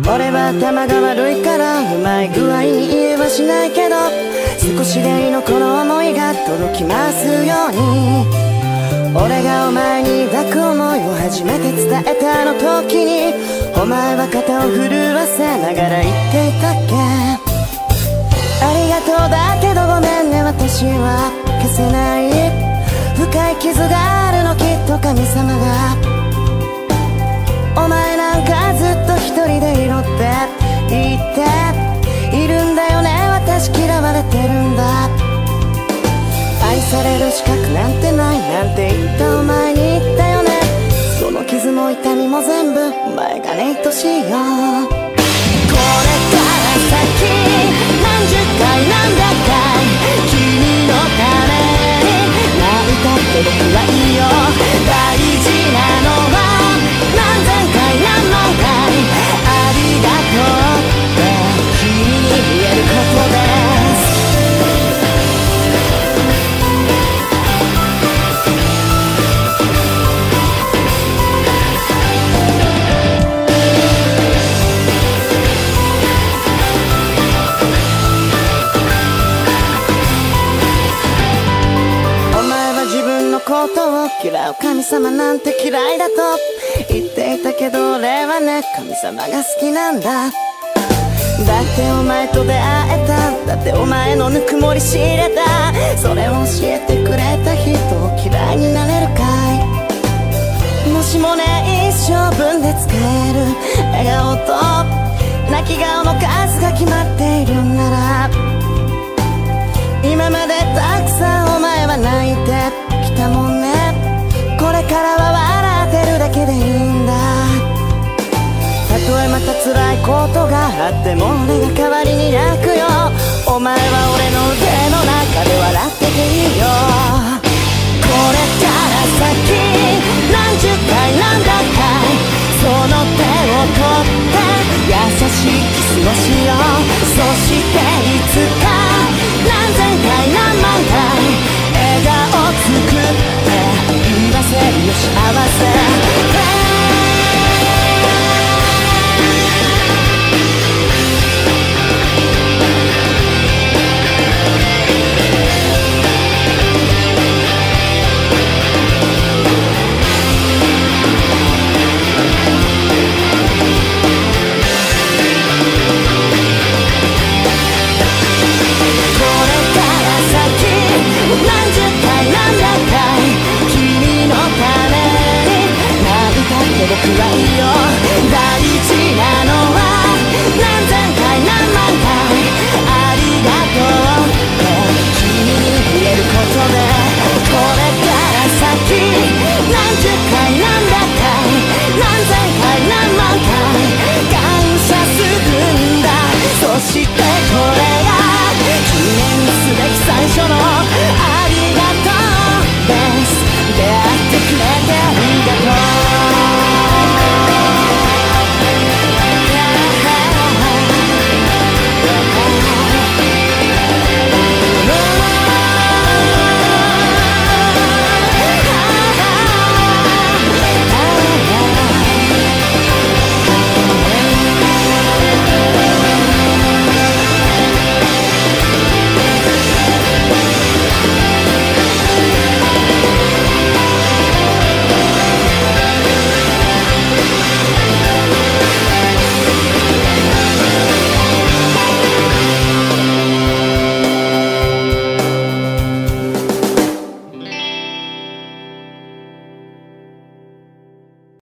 俺は頭が悪いからうまい具合に言えはしないけど、少しでいいのこの思いが届きますように。俺がお前に抱く思いを初めて伝えたあの時に、お前は肩を震わせながら言っていたっけ。ありがとうだけどごめんね、私は消せない深い傷があるの、きっと神様が。お前なんかずっと一人でいろって言っているんだよね。私嫌われてるんだ。愛される資格なんてないなんて言ったお前に言ったよね。その傷も痛みも全部お前がね愛しいよ。これから先何十回なんだか君のために泣いたって僕はいいよ。大事なのは何千回何万回ありがとうって君に言えることです。ことを嫌う神様なんて嫌いだと言っていたけど、俺はね神様が好きなんだ。だってお前と出会えた、だってお前のぬくもり知れた、それを教えてくれた人を嫌いになれるかい。もしもね一生分で使える笑顔と泣き顔の数が決まっているなら、今までたくさんお前は泣いてきたもんね。これからは笑ってるだけでいいんだ。たとえまた辛いことがあっても俺が代わりに泣くよ。お前は俺の腕の中で笑ってていいよ。これから先何十回なんだか